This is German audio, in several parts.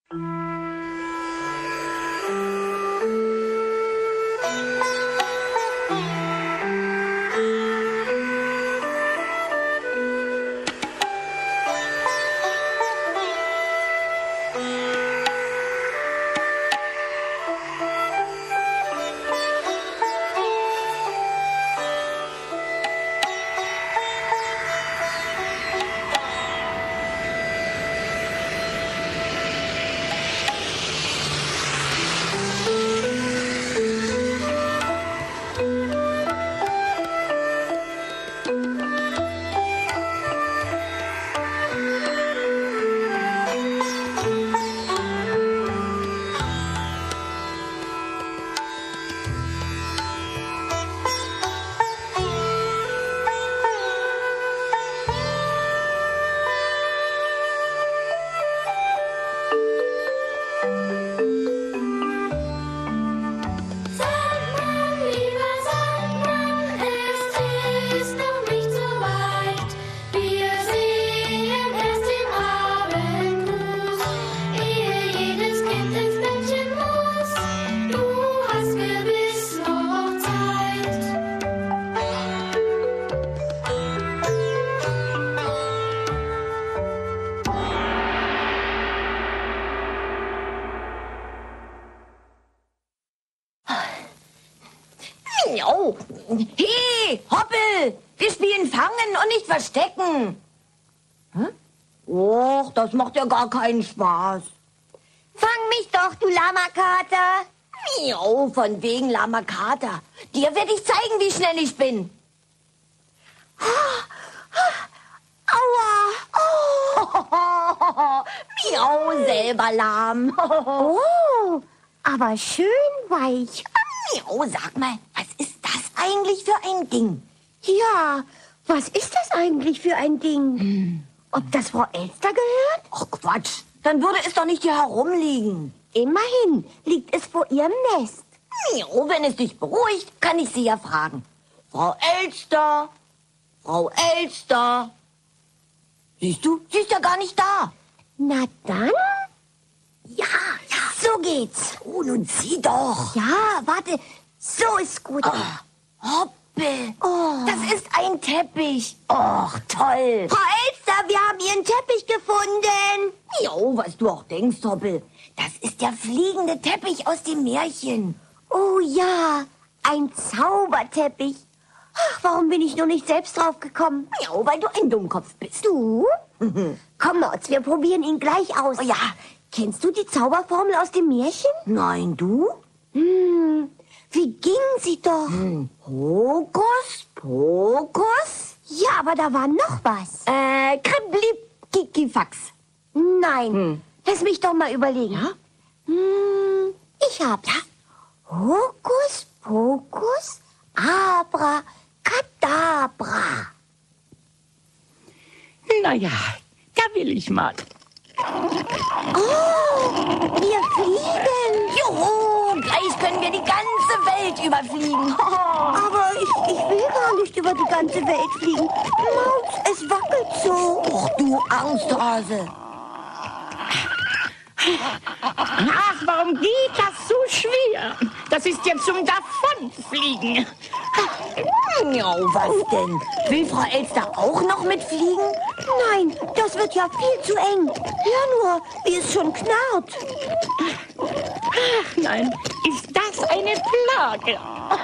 Oh, hey, Hoppel, wir spielen Fangen und nicht Verstecken. Hm? Och, das macht ja gar keinen Spaß. Fang mich doch, du Lamakater. Miau, von wegen Lamakater. Dir werde ich zeigen, wie schnell ich bin. Aua. Miau, selber lahm. Oh, aber schön weich. Miau, sag mal, was ist das eigentlich für ein Ding? Ja, was ist das eigentlich für ein Ding? Ob das Frau Elster gehört? Ach Quatsch, dann würde es doch nicht hier herumliegen. Immerhin liegt es vor ihrem Nest. Miau, wenn es dich beruhigt, kann ich sie ja fragen. Frau Elster, Frau Elster. Siehst du, sie ist ja gar nicht da. Na dann? Ja, so geht's. Oh, nun sieh doch. Ja, warte, so ist gut. Hoppel, das ist ein Teppich. Och, toll. Frau Elster, wir haben Ihren Teppich gefunden. Jo, was du auch denkst, Hoppel. Das ist der fliegende Teppich aus dem Märchen. Oh ja, ein Zauberteppich. Ach, warum bin ich nur nicht selbst drauf gekommen? Jo, weil du ein Dummkopf bist. Du? Komm, Motz, wir probieren ihn gleich aus. Oh ja. Kennst du die Zauberformel aus dem Märchen? Nein, du? Wie ging sie doch? Hokus Pokus? Ja, aber da war noch was. Kriblib Kikifax. Nein, lass mich doch mal überlegen. Ja? Ich hab's. Hokus Pokus Abracadabra. Naja, da will ich mal. Oh, wir fliegen. Juhu, gleich können wir die ganze Welt überfliegen. Aber ich will gar nicht über die ganze Welt fliegen. Maus, es wackelt so. Och, du Angsthase. Ach, warum geht das so schwer? Das ist ja zum Davonfliegen. Ja, was denn? Will Frau Elster auch noch mitfliegen? Nein, das wird ja viel zu eng. Hör nur, wie es schon knarrt. Ach nein, ist das eine Plage?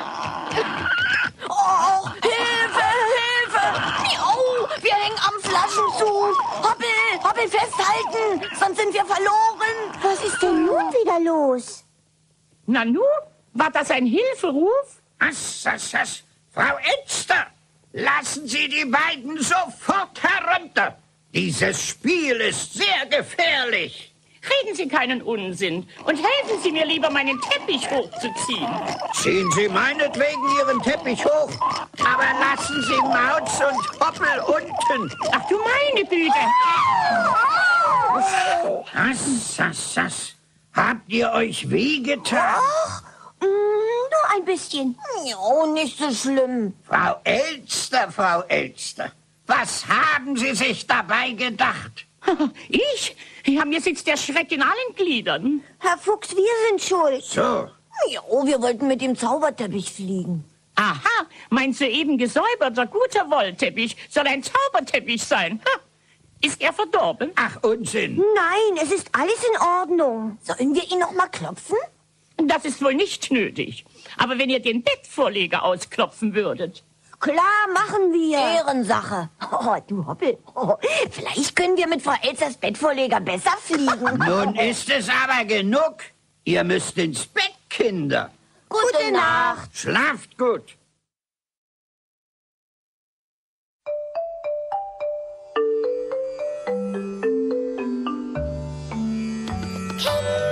Oh, Hilfe, Hilfe! Miau, wir hängen am Flaschenzug. Hoppel, festhalten, sonst sind wir verloren. Was ist denn nun wieder los? Nanu, war das ein Hilferuf? Was? Frau Elster, lassen Sie die beiden sofort herunter. Dieses Spiel ist sehr gefährlich. Reden Sie keinen Unsinn und helfen Sie mir lieber, meinen Teppich hochzuziehen. Ziehen Sie meinetwegen Ihren Teppich hoch, aber lassen Sie Mauz und Hoppel unten. Ach du meine Güte! Was? Habt ihr euch wehgetan? Nur ein bisschen. Miau, nicht so schlimm. Frau Elster, was haben Sie sich dabei gedacht? Ich? Ja, mir sitzt der Schreck in allen Gliedern. Herr Fuchs, wir sind schuld. So, Ja, oh, wir wollten mit dem Zauberteppich fliegen. Aha, mein soeben gesäuberter, guter Wollteppich soll ein Zauberteppich sein. Ha. Ist er verdorben? ach Unsinn. Nein, es ist alles in Ordnung. Sollen wir ihn noch mal klopfen? Das ist wohl nicht nötig. Aber wenn ihr den Bettvorleger ausklopfen würdet. Klar, machen wir. Ehrensache. Oh, du Hoppel. Oh, vielleicht können wir mit Frau Elsters Bettvorleger besser fliegen. Nun ist es aber genug. Ihr müsst ins Bett, Kinder. Gute Nacht. Schlaft gut. Kinder